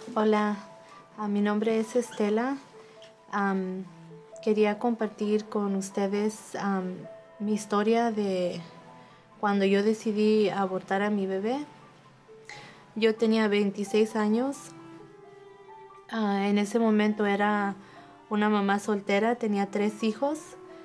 Hola, mi nombre es Estela. Quería compartir con ustedes mi historia de cuando yo decidí abortar a mi bebé. Yo tenía 26 años. En ese momento era una mamá soltera, tenía 3 hijos.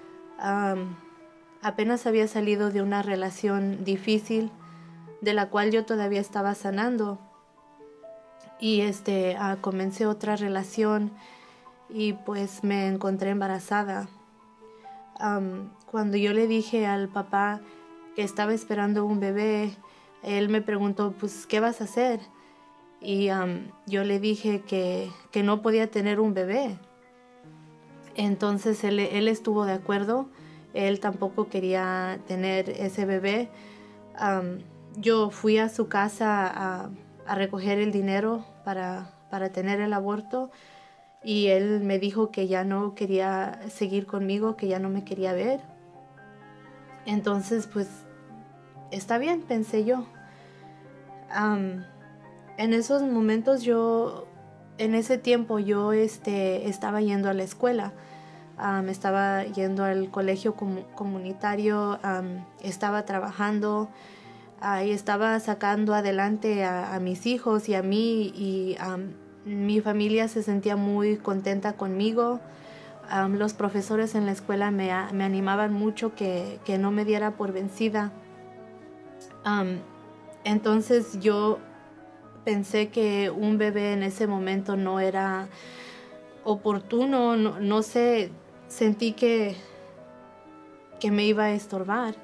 Apenas había salido de una relación difícil de la cual yo todavía estaba sanando. Y comencé otra relación y pues me encontré embarazada. Cuando yo le dije al papá que estaba esperando un bebé, él me preguntó, pues, ¿qué vas a hacer? Y yo le dije que no podía tener un bebé. Entonces él estuvo de acuerdo. Él tampoco quería tener ese bebé. Yo fui a su casa a recoger el dinero para tener el aborto. Y él me dijo que ya no quería seguir conmigo, que ya no me quería ver. Entonces, pues, está bien, pensé yo. En esos momentos en ese tiempo yo estaba yendo a la escuela. Estaba yendo al colegio comunitario, estaba trabajando, y estaba sacando adelante a mis hijos y a mí, y mi familia se sentía muy contenta conmigo. Los profesores en la escuela me animaban mucho que no me diera por vencida. Entonces yo pensé que un bebé en ese momento no era oportuno, no sé, sentí que me iba a estorbar.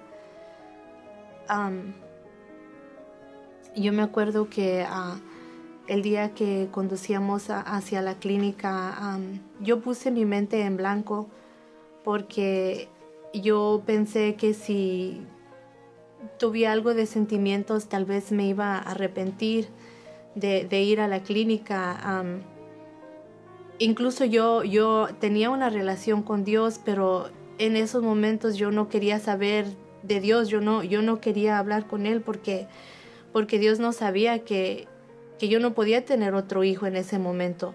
Yo me acuerdo que el día que conducíamos hacia la clínica, yo puse mi mente en blanco porque yo pensé que si tuve algo de sentimientos tal vez me iba a arrepentir de ir a la clínica. Incluso yo tenía una relación con Dios, pero en esos momentos yo no quería saber de Dios, yo no quería hablar con Él porque Dios no sabía que yo no podía tener otro hijo en ese momento.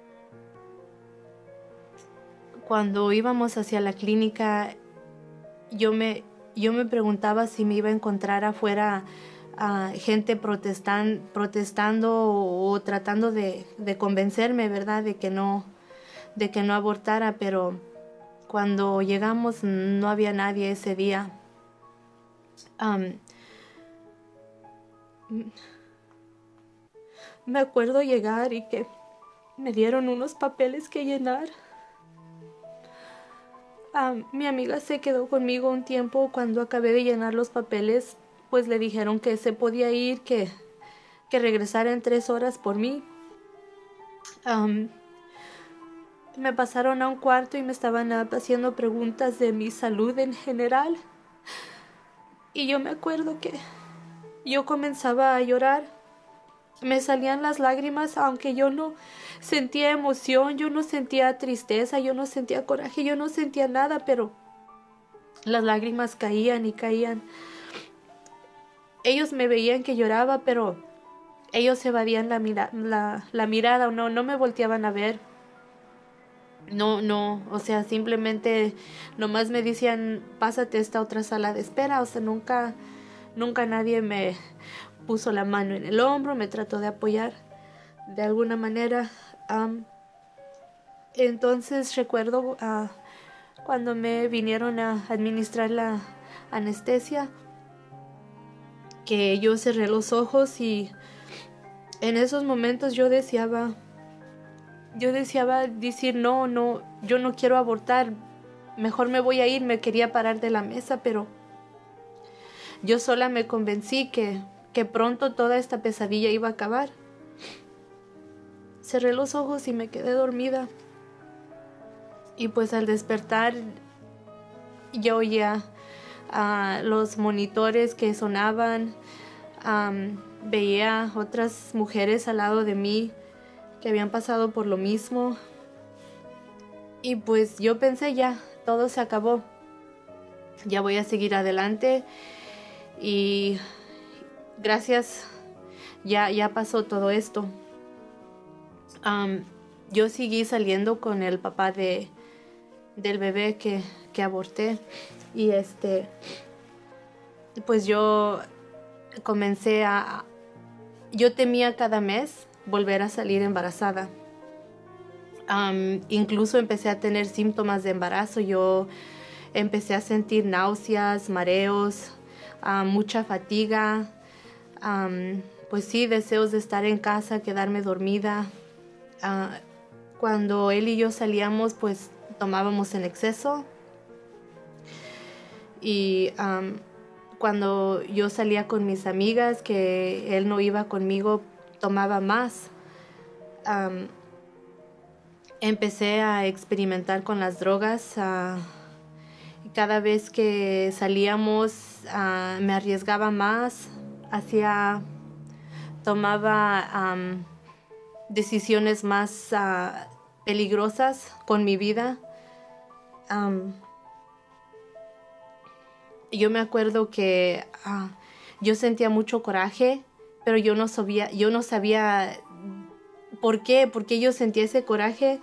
Cuando íbamos hacia la clínica, yo me preguntaba si me iba a encontrar afuera gente protestando o tratando de convencerme, ¿verdad?, de que no abortara, pero cuando llegamos no había nadie ese día. Me acuerdo llegar y que me dieron unos papeles que llenar. Mi amiga se quedó conmigo un tiempo. Cuando acabé de llenar los papeles, pues le dijeron que se podía ir, que regresara en 3 horas por mí. Me pasaron a un cuarto y me estaban haciendo preguntas de mi salud en general. Y yo me acuerdo que yo comenzaba a llorar. Me salían las lágrimas, aunque yo no sentía emoción, yo no sentía tristeza, yo no sentía coraje, yo no sentía nada, pero las lágrimas caían y caían. Ellos me veían que lloraba, pero ellos evadían la mirada, no me volteaban a ver. No, o sea, simplemente nomás me decían, pásate a esta otra sala de espera. O sea, nunca nadie me puso la mano en el hombro, me trató de apoyar de alguna manera. Entonces recuerdo cuando me vinieron a administrar la anestesia, que yo cerré los ojos y en esos momentos yo deseaba decir no, yo no quiero abortar, mejor me voy a ir. Me quería parar de la mesa, pero yo sola me convencí que pronto toda esta pesadilla iba a acabar. Cerré los ojos y me quedé dormida. Y pues al despertar yo oía los monitores que sonaban, veía otras mujeres al lado de mí que habían pasado por lo mismo. Y pues yo pensé, ya, todo se acabó. Ya voy a seguir adelante. Y gracias, ya pasó todo esto. Yo seguí saliendo con el papá del bebé que aborté. Y pues yo comencé yo temía cada mes volver a salir embarazada. Incluso empecé a tener síntomas de embarazo. Yo empecé a sentir náuseas, mareos, mucha fatiga, pues sí, deseos de estar en casa, quedarme dormida. Cuando él y yo salíamos, pues tomábamos en exceso. Y cuando yo salía con mis amigas, que él no iba conmigo, tomaba más. Empecé a experimentar con las drogas. Cada vez que salíamos me arriesgaba más, tomaba decisiones más peligrosas con mi vida. Yo me acuerdo que yo sentía mucho coraje, pero yo no sabía por qué yo sentía ese coraje.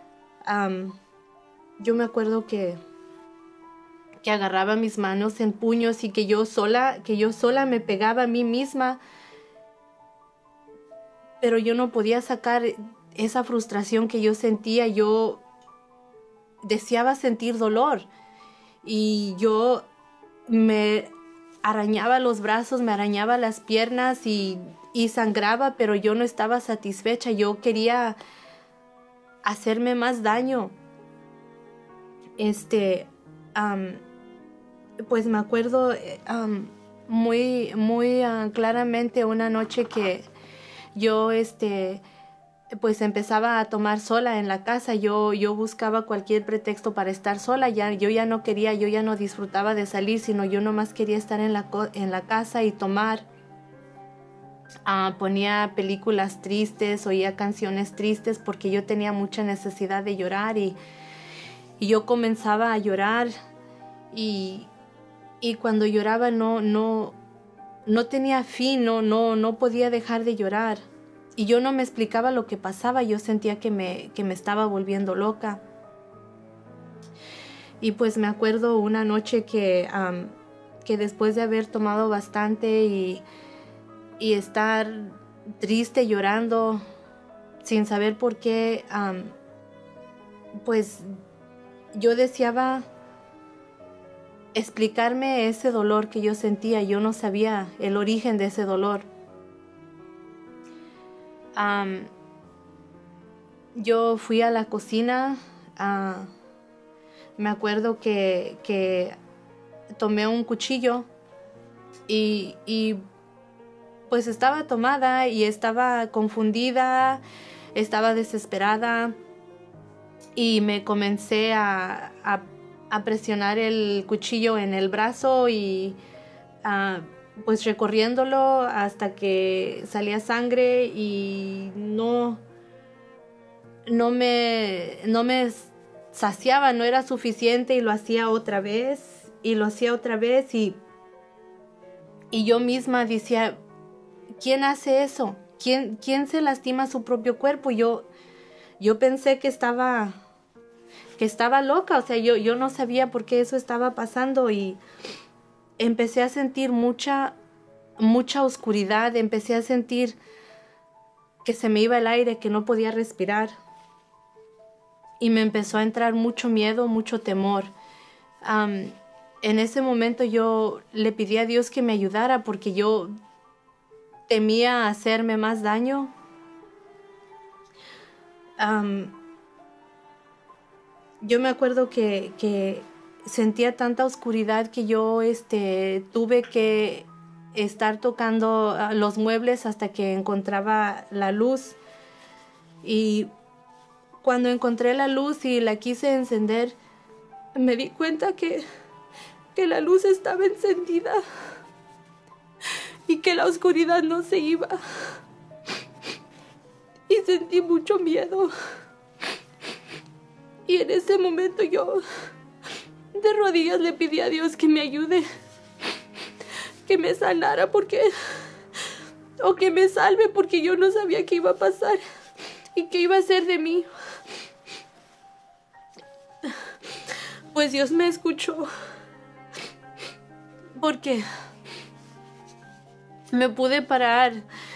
Yo me acuerdo que agarraba mis manos en puños y que yo sola me pegaba a mí misma, pero yo no podía sacar esa frustración que yo sentía. Yo deseaba sentir dolor y yo me arañaba los brazos, me arañaba las piernas y sangraba, pero yo no estaba satisfecha. Yo quería hacerme más daño. Pues me acuerdo muy claramente una noche que yo pues empezaba a tomar sola en la casa. Yo buscaba cualquier pretexto para estar sola. Yo ya no quería, yo ya no disfrutaba de salir, sino yo nomás quería estar en la casa y tomar. Ponía películas tristes, oía canciones tristes porque yo tenía mucha necesidad de llorar y yo comenzaba a llorar y cuando lloraba no tenía fin, no podía dejar de llorar. Y yo no me explicaba lo que pasaba, yo sentía que me estaba volviendo loca. Y pues me acuerdo una noche que después de haber tomado bastante y estar triste, llorando, sin saber por qué, pues yo deseaba explicarme ese dolor que yo sentía. Yo no sabía el origen de ese dolor. Yo fui a la cocina. Me acuerdo que tomé un cuchillo y pues estaba tomada y estaba confundida, estaba desesperada y me comencé a presionar el cuchillo en el brazo y pues recorriéndolo hasta que salía sangre y no me saciaba, no era suficiente y lo hacía otra vez y yo misma decía, ¿quién hace eso? ¿Quién se lastima su propio cuerpo? Yo pensé que estaba loca, o sea, yo no sabía por qué eso estaba pasando y empecé a sentir mucha oscuridad, empecé a sentir que se me iba el aire, que no podía respirar y me empezó a entrar mucho miedo, mucho temor. En ese momento yo le pedí a Dios que me ayudara porque yo temía hacerme más daño. Yo me acuerdo que sentía tanta oscuridad que yo tuve que estar tocando los muebles hasta que encontraba la luz. Y cuando encontré la luz y la quise encender, me di cuenta que la luz estaba encendida y que la oscuridad no se iba. Y sentí mucho miedo. Y en ese momento yo de rodillas le pedí a Dios que me ayude, que me sanara o que me salve porque yo no sabía qué iba a pasar. ¿Y qué iba a hacer de mí? Pues Dios me escuchó, porque me pude parar.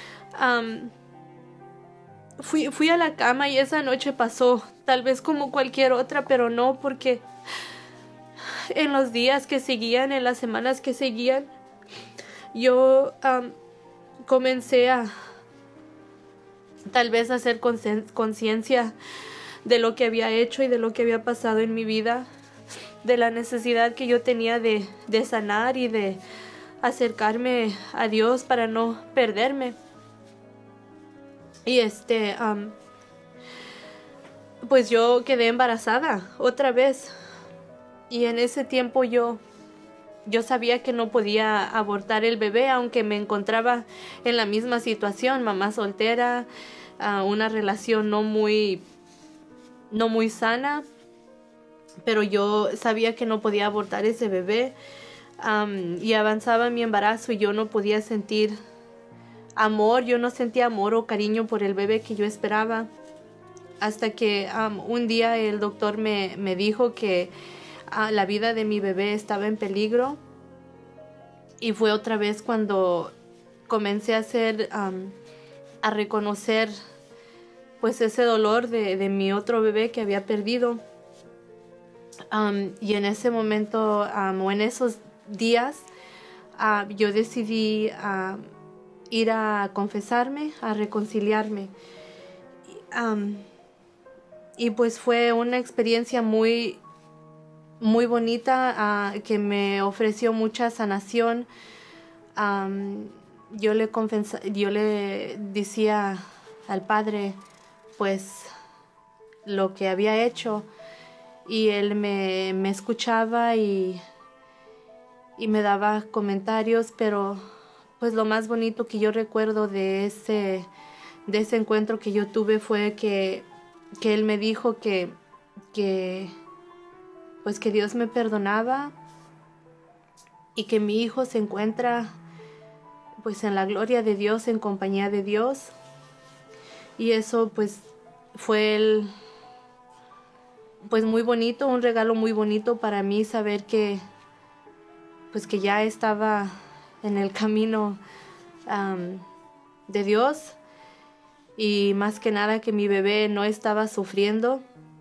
Fui a la cama y esa noche pasó, tal vez como cualquier otra, pero no, porque en los días que seguían, en las semanas que seguían, yo comencé a tal vez a hacer conciencia de lo que había hecho y de lo que había pasado en mi vida, de la necesidad que yo tenía de sanar y de acercarme a Dios para no perderme. Y pues yo quedé embarazada otra vez. Y en ese tiempo yo sabía que no podía abortar el bebé, aunque me encontraba en la misma situación, mamá soltera, una relación no muy sana, pero yo sabía que no podía abortar ese bebé. Y avanzaba mi embarazo y yo no podía sentir amor, yo no sentía amor o cariño por el bebé que yo esperaba, hasta que un día el doctor me dijo que la vida de mi bebé estaba en peligro. Y fue otra vez cuando comencé a reconocer pues ese dolor de mi otro bebé que había perdido. Y en ese momento o en esos días yo decidí ir a confesarme, a reconciliarme. Y pues fue una experiencia muy bonita, que me ofreció mucha sanación. Yo le decía al Padre pues lo que había hecho, y él me escuchaba y me daba comentarios, pero pues lo más bonito que yo recuerdo de ese encuentro que yo tuve fue que él me dijo que pues que Dios me perdonaba y que mi hijo se encuentra pues en la gloria de Dios, en compañía de Dios. Y eso pues fue pues muy bonito, un regalo muy bonito para mí, saber que pues que ya estaba en el camino de Dios, y más que nada que mi bebé no estaba sufriendo.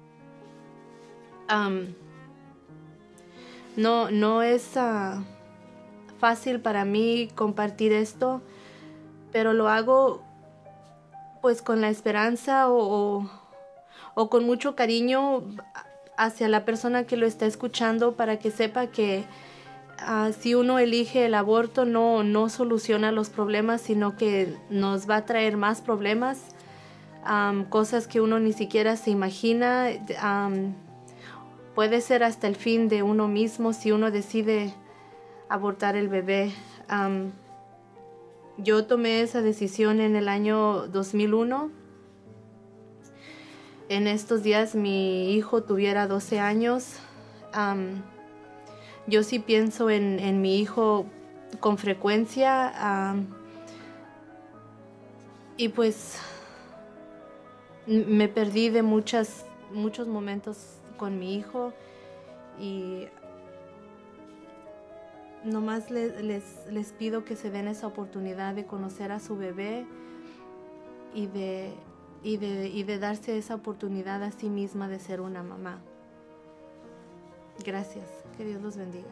No es fácil para mí compartir esto, pero lo hago pues con la esperanza o con mucho cariño hacia la persona que lo está escuchando, para que sepa que si uno elige el aborto no soluciona los problemas, sino que nos va a traer más problemas, cosas que uno ni siquiera se imagina. Puede ser hasta el fin de uno mismo si uno decide abortar el bebé. Yo tomé esa decisión en el año 2001. En estos días mi hijo tuviera 12 años. Yo sí pienso en mi hijo con frecuencia, y pues me perdí de muchos momentos con mi hijo, y nomás les pido que se den esa oportunidad de conocer a su bebé y de darse esa oportunidad a sí misma de ser una mamá. Gracias. Que Dios los bendiga.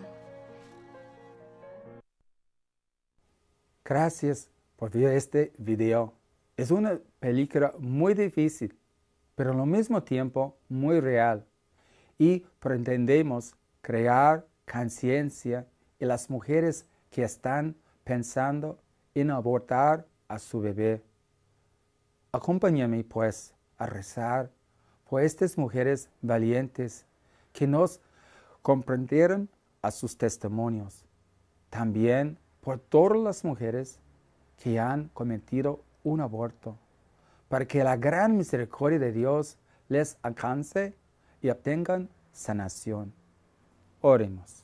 Gracias por ver este video. Es una película muy difícil, pero al mismo tiempo muy real. Y pretendemos crear conciencia en las mujeres que están pensando en abortar a su bebé. Acompáñame pues a rezar por estas mujeres valientes que nos comprendieron a sus testimonios. También por todas las mujeres que han cometido un aborto, para que la gran misericordia de Dios les alcance y obtengan sanación. Oremos.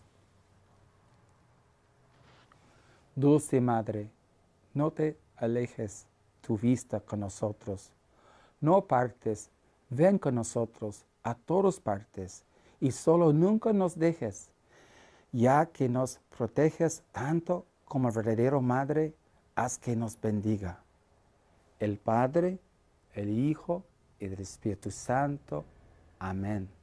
Dulce Madre, no te alejes tu vista con nosotros. no partes, ven con nosotros a todas partes y solo nunca nos dejes, ya que nos proteges tanto como verdadera Madre, haz que nos bendiga. El Padre, el Hijo y el Espíritu Santo. Amén.